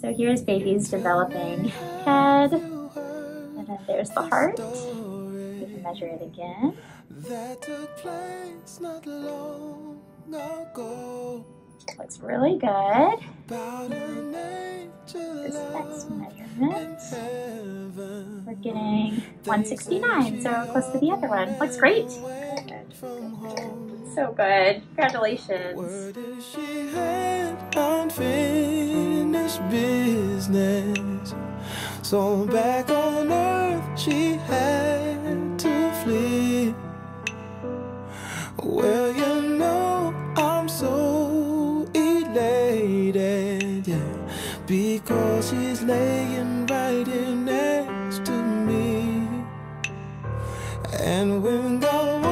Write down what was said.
So here's baby's developing head, and then there's the heart. We can measure it again. Looks really good. This next measurement, we're getting 169, so close to the other one. Looks great. Good. So good. Congratulations. Unfinished business. So back on earth she had to flee. Well, you know I'm so elated, yeah, because she's laying right here next to me. And when God